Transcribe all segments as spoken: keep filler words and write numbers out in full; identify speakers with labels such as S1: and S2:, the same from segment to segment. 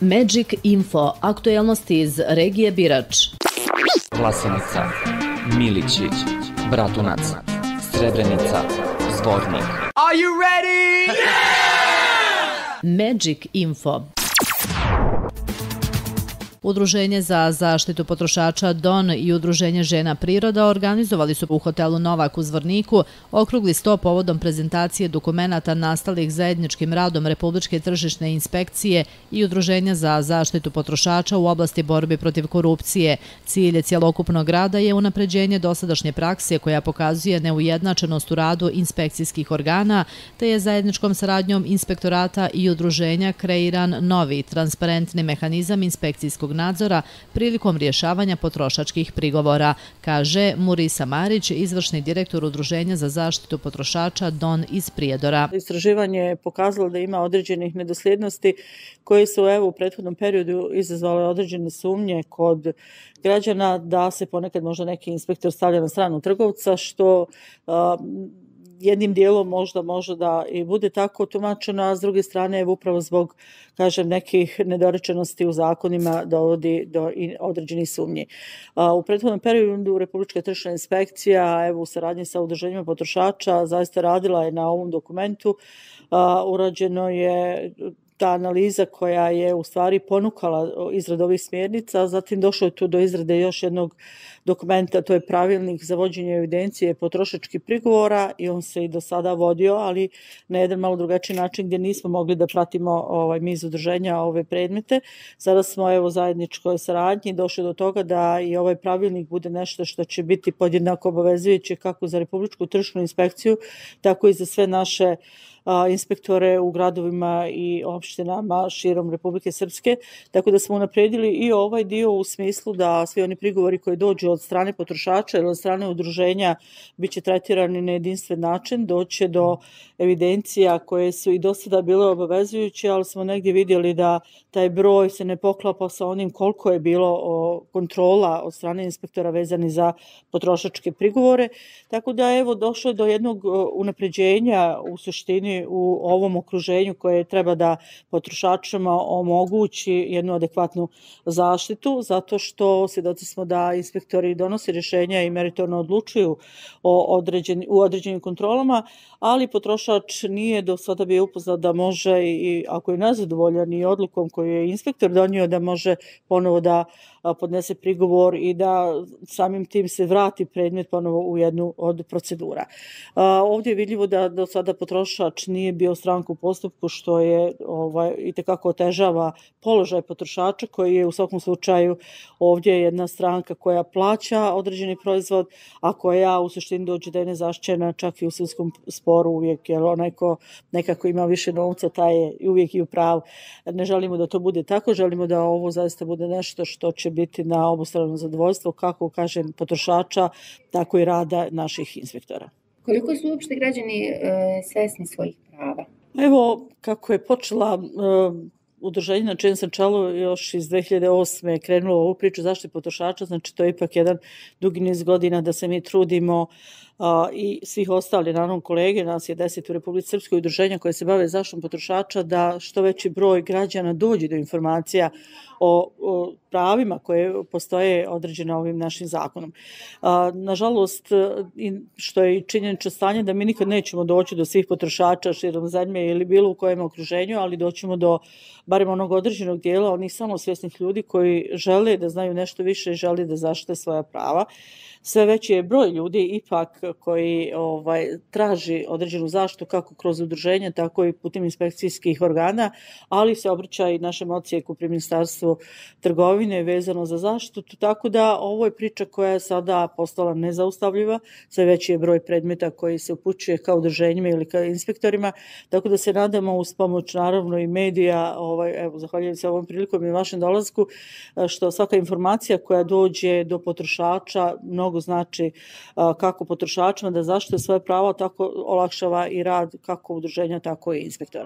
S1: Magic Info, aktuelnosti iz regije Birač.
S2: Vlasenica, Milići, Bratunac, Srebrenica, Zvornik.
S3: Are you ready?
S1: Magic Info. Udruženje za zaštitu potrošača D O N i Udruženje žena Priroda organizovali su u hotelu Novak u Zvorniku okrugli sto povodom prezentacije dokumenata nastalih zajedničkim radom Republičke tržišne inspekcije i Udruženja za zaštitu potrošača u oblasti borbe protiv korupcije. Cilj cjelokupnog rada je unapređenje dosadašnje prakse koja pokazuje neujednačenost u radu inspekcijskih organa, te je zajedničkom saradnjom inspektorata i udruženja kreiran novi transparentni mehanizam inspekcijskog nadzora prilikom rješavanja potrošačkih prigovora, kaže Murisa Marić, izvršni direktor Udruženja za zaštitu potrošača D O N iz Prijedora.
S4: Istraživanje je pokazalo da ima određenih nedosljednosti koje su evo u prethodnom periodu izazvale određene sumnje kod građana da se ponekad možda neki inspektor stavlja na stranu trgovca, što a, jednim dijelom možda može da i bude tako tumačeno, a s druge strane je upravo zbog, kažem, nekih nedorečenosti u zakonima dovodi do određenih sumnji. U prethodnom periodu Republička tržišna inspekcija, evo u saradnji sa udruženjima potrošača, zaista radila je na ovom dokumentu. Urađeno je ta analiza koja je u stvari ponukala izradu ovih smjernica, zatim došlo je tu do izrade još jednog dokumenta, to je pravilnik za vođenje evidencije potrošačkih prigovora i on se i do sada vodio, ali na jedan malo drugačiji način gdje nismo mogli da pratimo ovaj, mi iz udruženja ove predmete. Sada smo evo zajedničkoj saradnji došli do toga da i ovaj pravilnik bude nešto što će biti podjednako obavezujuće kako za Republičku tržišnu inspekciju, tako i za sve naše inspektore u gradovima i opštinama širom Republike Srpske, tako da smo unaprijedili i ovaj dio u smislu da svi oni prigovori koji dođu od strane potrošača ili od strane udruženja biće tretirani na jedinstven način, doće do evidencija koje su i do sada bile obavezujuće, ali smo negdje vidjeli da taj broj se ne poklapa sa onim koliko je bilo kontrola od strane inspektora vezani za potrošačke prigovore, tako da evo došlo je do jednog unapređenja u suštini u ovom okruženju koje treba da potrošačima omogući jednu adekvatnu zaštitu, zato što svjedoci smo da inspektori donose rješenja i meritorno odlučuju o određeni, u određenim kontrolama, ali potrošač nije do sada bio upoznat da može, i ako je nezadovoljan i odlukom koju je inspektor donio, da može ponovo da podnese prigovor i da samim tim se vrati predmet ponovo u jednu od procedura. Ovdje je vidljivo da do sada potrošač nije bio stranka u postupku, što je ovaj, itekako otežava položaj potrošača koji je u svakom slučaju ovdje jedna stranka koja plaća određeni proizvod, a koja u suštini dođe da je nezaštićena čak i u sudskom sporu uvijek, jer onaj ko nekako ima više novca, taj je uvijek i u pravu. Ne želimo da to bude tako, želimo da ovo zaista bude nešto što će biti na obostrano zadovoljstvo, kako kažem potrošača, tako i rada naših inspektora.
S5: Koliko su uopšte građani e, svesni svojih prava?
S4: Evo, kako je počela e, udruženje na čijem sam čelu još iz dve hiljade osme krenulo ovu priču zaštite potrošača, znači to je ipak jedan dugi niz godina da se mi trudimo a, i svih ostali, naravno kolege, nas je deset u Republici Srpskoj udruženja koje se bave zaštitom potrošača, da što veći broj građana dođe do informacija o, o pravima koje postoje određene ovim našim zakonom. A, nažalost, što je i činjenično stanje da mi nikad nećemo doći do svih potrošača širom zemlje ili bilo u kojem okruženju, ali doćemo do barem onog određenog dijela onih samosvjesnih ljudi koji žele da znaju nešto više i žele da zaštite svoja prava. Sve veći je broj ljudi ipak koji ovaj, traži određenu zaštitu kako kroz udruženje, tako i putem inspekcijskih organa, ali se obraća i našem odsjeku pri Ministarstvu trgovine vezano za zaštitu, tako da ovo je priča koja je sada postala nezaustavljiva, sve veći je broj predmeta koji se upućuje kao udruženjima ili kao inspektorima, tako da se nadamo uz pomoć naravno i medija, ovaj, evo, zahvaljujem se ovom prilikom i vašem dolasku, što svaka informacija koja dođe do potrošača mnogo znači kako potrošačima da zaštite svoje prava, tako olakšava i rad kako udruženja, tako i inspektora.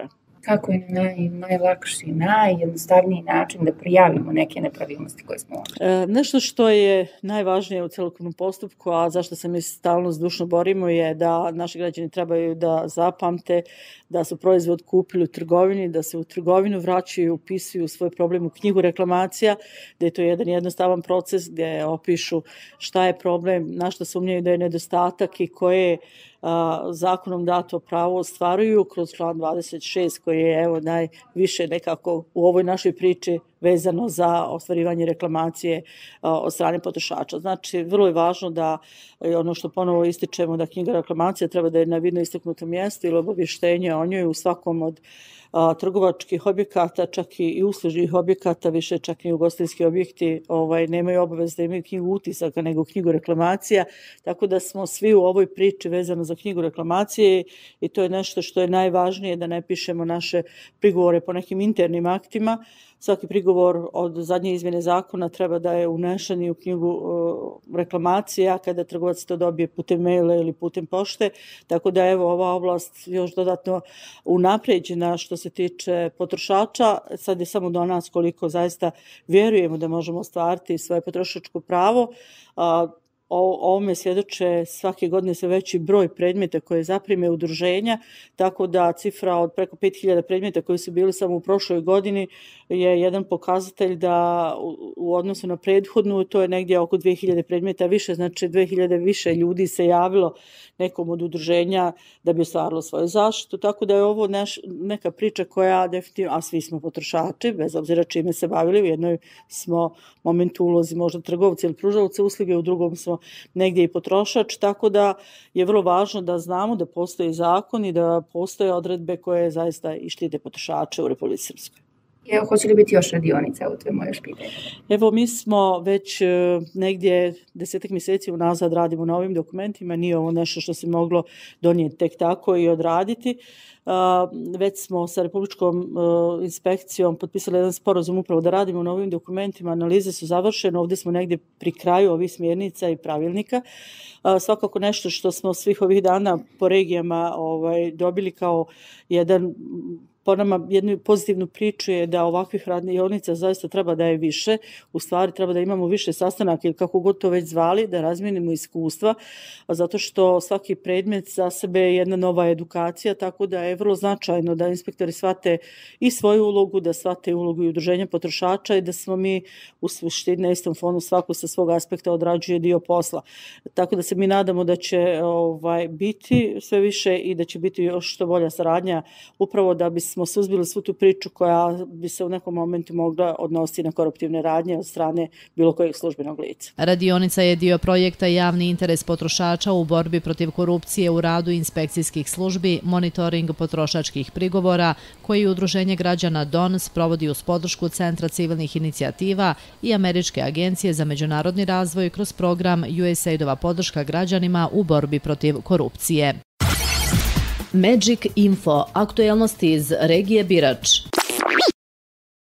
S5: kako je naj, najlakši, najjednostavniji način da prijavimo neke nepravilnosti koje smo uočili?
S4: E, nešto što je najvažnije u celokupnom postupku, a zašto se mi stalno zdušno borimo, je da naši građani trebaju da zapamte da su proizvod kupili u trgovini, da se u trgovinu vraćaju, upisuju svoj problem u knjigu reklamacija, da je to jedan jednostavan proces gdje opišu šta je problem, na što sumnjaju da je nedostatak i koje a, zakonom dato pravo ostvaruju kroz član dvadeset šest koji je evo najviše nekako u ovoj našoj priči vezano za ostvarivanje reklamacije a, od strane potrošača. Znači, vrlo je važno da ono što ponovo ističemo, da knjiga reklamacija treba da je na vidno istaknutom mjestu ili obavještenje o njoj u svakom od a, trgovačkih objekata, čak i, i uslužnih objekata, više čak i ugostiteljski objekti ovaj, nemaju obavez da imaju knjigu utisaka nego knjigu reklamacija, tako da smo svi u ovoj priči vezano za knjigu reklamacije i to je nešto što je najvažnije, da ne pišemo naše prigovore po nekim internim aktima. Svaki prigovor od zadnje izmjene zakona treba da je unešen i u knjigu uh, reklamacija kada trgovac to dobije putem maila ili putem pošte, tako da evo ova oblast još dodatno unapređena što se tiče potrošača. Sad je samo do nas koliko zaista vjerujemo da možemo ostvariti svoje potrošačko pravo. Uh, O ovome svjedoče svake godine sve veći broj predmeta koje zaprime udruženja, tako da cifra od preko pet hiljada predmeta koji su bili samo u prošloj godini je jedan pokazatelj da u odnosu na prethodnu to je negdje oko dvije hiljade predmeta više, znači dvije hiljade više ljudi se javilo nekom od udruženja da bi ostvarilo svoju zaštitu, tako da je ovo neš, neka priča koja definitivno, a svi smo potrošači, bez obzira čime se bavili, u jednoj smo momentu ulozi možda trgovci ili pružavci usluge, u drugom smo negdje i potrošač, tako da je vrlo važno da znamo da postoji zakon i da postoje odredbe koje zaista i štite potrošače u Republici Srpskoj.
S5: Evo, hoće li biti još radionica? Evo, to je moje još pitanje.
S4: Evo, mi smo već negdje desetak mjeseci unazad radimo na ovim dokumentima, nije ovo nešto što se moglo donijeti tek tako i odraditi. Uh, već smo sa Republičkom uh, inspekcijom potpisali jedan sporazum upravo da radimo na ovim dokumentima, analize su završene, ovdje smo negdje pri kraju ovih smjernica i pravilnika. Uh, svakako nešto što smo svih ovih dana po regijama ovaj, dobili kao jedan po nama jednu pozitivnu priču je da ovakvih radionica zaista treba da je više, u stvari treba da imamo više sastanaka ili kako god to već zvali, da razmijenimo iskustva, zato što svaki predmet za sebe je jedna nova edukacija, tako da je vrlo značajno da inspektori shvate i svoju ulogu, da shvate ulogu i udruženja potrošača i da smo mi u suštini na istom fonu svako sa svog aspekta odrađuje dio posla. Tako da se mi nadamo da će ovaj, biti sve više i da će biti još što bolja saradnja upravo da bi smo suzbili svu tu priču koja bi se u nekom momentu mogla odnositi na koruptivne radnje od strane bilo kojeg službenog lica.
S1: Radionica je dio projekta Javni interes potrošača u borbi protiv korupcije u radu inspekcijskih službi, monitoring potrošačkih prigovora, koji Udruženje građana D O N sprovodi uz podršku Centra civilnih inicijativa i Američke agencije za međunarodni razvoj kroz program U S A I D-ova podrška građanima u borbi protiv korupcije. Magic Info, aktuelnosti iz regije Birač.